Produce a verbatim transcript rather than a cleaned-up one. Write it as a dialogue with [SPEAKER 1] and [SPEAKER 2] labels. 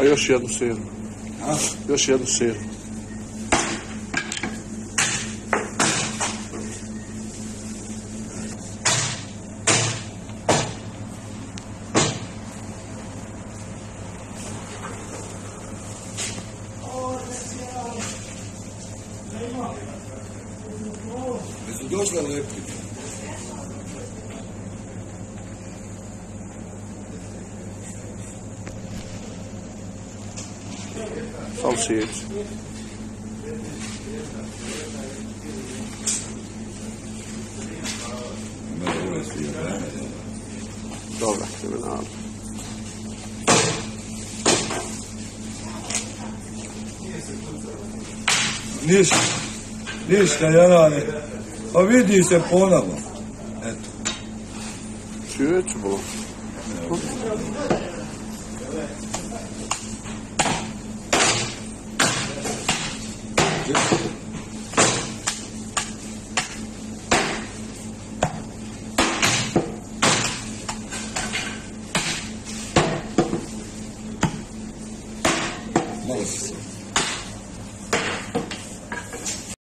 [SPEAKER 1] Pa još jednu siru.
[SPEAKER 2] A?
[SPEAKER 1] Još jednu siru.
[SPEAKER 2] Jesu došle lepke?
[SPEAKER 1] Salsić. Dobra, kriminal.
[SPEAKER 2] Ništa, ništa, Janane. Pa vidi se ponovo. Eto.
[SPEAKER 1] Čujeću bilo.
[SPEAKER 2] Malo se